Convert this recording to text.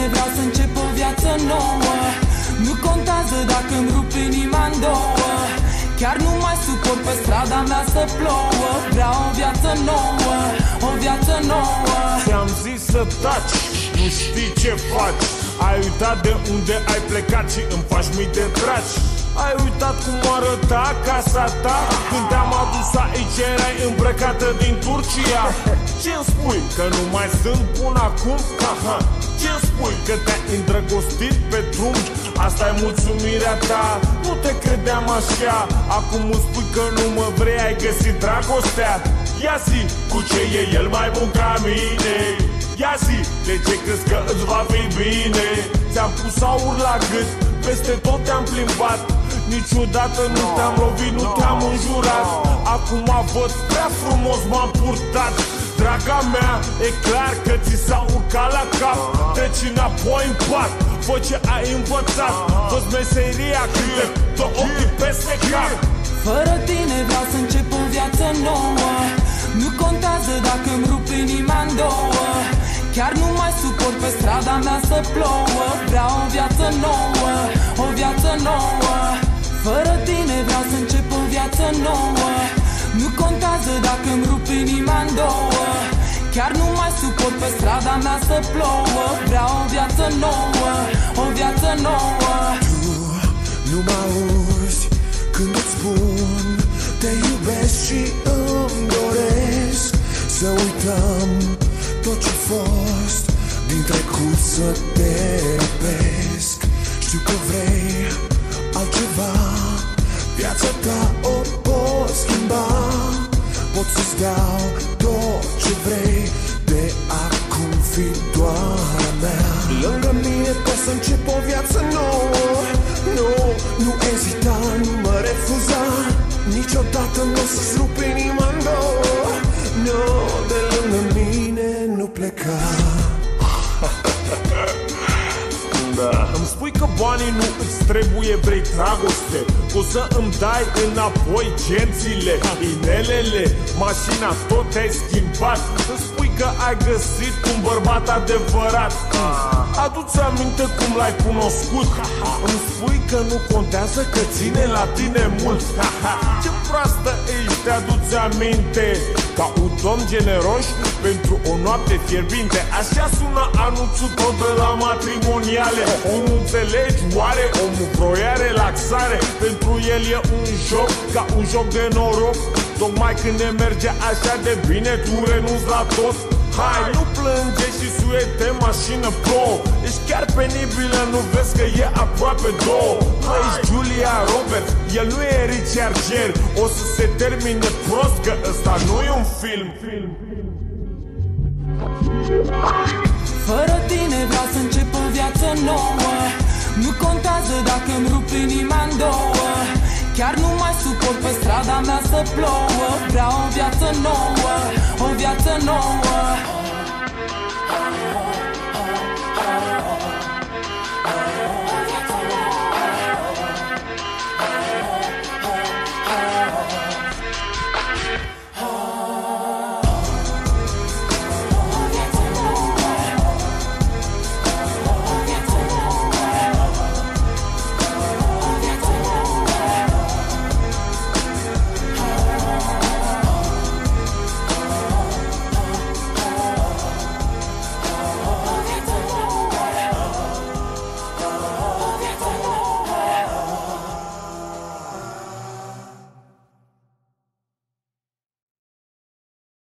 vreau să încep o viață nouă. Nu contează dacă îmi rup inima în două. Chiar nu mai suport pe strada mea să plouă. Vreau o viață nouă, o viață nouă. Ți-am zis să taci, nu știi ce faci. Ai uitat de unde ai plecat și îmi faci mii de dragi. Ai uitat cum arăta casa ta când te-am adus aici, erai îmbrăcată din Turcia. Ce-mi spui, că nu mai sunt bun acum? Ce-mi spui, că te-ai îndrăgostit pe drum? Asta-i mulțumirea ta, nu te credeam așa. Acum îmi spui că nu mă vrei, ai găsit dragostea. Ia zi, cu ce e el mai bun ca mine? Ia zi, de ce crezi că îți va fi bine? Ți-am pus aur la gât, peste tot te-am plimbat. Niciodată nu te-am lovit, nu te-am înjurat. Acum văd prea frumos m-am purtat. Draga mea, e clar că ți s-a urcat la cap. Treci înapoi în pat, fă ce ai învățat. Fă-ți meseria când te dă ochii peste cap. Fără tine vreau să încep o viață nouă. Nu contează dacă îmi rup inima în două. Chiar nu mai suport pe strada mea să plouă. Vreau o viață nouă, o viață nouă. Fără tine vreau să încep o viață nouă. Nu contează dacă îmi rup inima în două. Chiar nu mai suport pe strada mea să plouă. Vreau o viață nouă, o viață nouă. Tu nu mă auzi când îți spun te iubesc și îmi doresc să uităm tot ce-a fost din trecut, să te răpesc. Știu că vrei altceva, viața ta o pot schimba. Pot să-ți dau tot ce vrei, de acum fi doar a mea. Lângă mine poți să încep o viață nouă. Nu ezita, nu mă refuza. Niciodată nu o să-ți rup inima în două. De lângă mine nu pleca. Da. Îmi spui că banii nu îți trebuie, vrei dragoste. O să îmi dai înapoi gențile, inelele, mașina, tot te-ai schimbat. Îmi spui că ai găsit un bărbat adevărat. Adu-ți aminte cum l-ai cunoscut. Îmi spui că nu contează, că ține la tine mult. Ce proastă ești, te-aduți aminte. Ca un domn generos pentru o noapte fierbinte. Așa sună anunțul tot de la matrimoniale. Nu înțelegi, oare omul vroia relaxare? Pentru el e un joc, ca un joc de noroc. Tocmai când ne merge așa de bine, tu renunți la tot. Hai, nu plânge și suete mașină pro. Ești chiar penibilă, nu vezi că e aproape două. Mă, ești Julia Roberts, el nu e Richard Gere. O să se termine prost, că ăsta nu e un film. Fără tine vreau să încep o viață nouă. Nu contează dacă îmi rup inima în două. Chiar nu mai suport pe strada mea să plouă. Vreau o viață nouă, o viață nouă.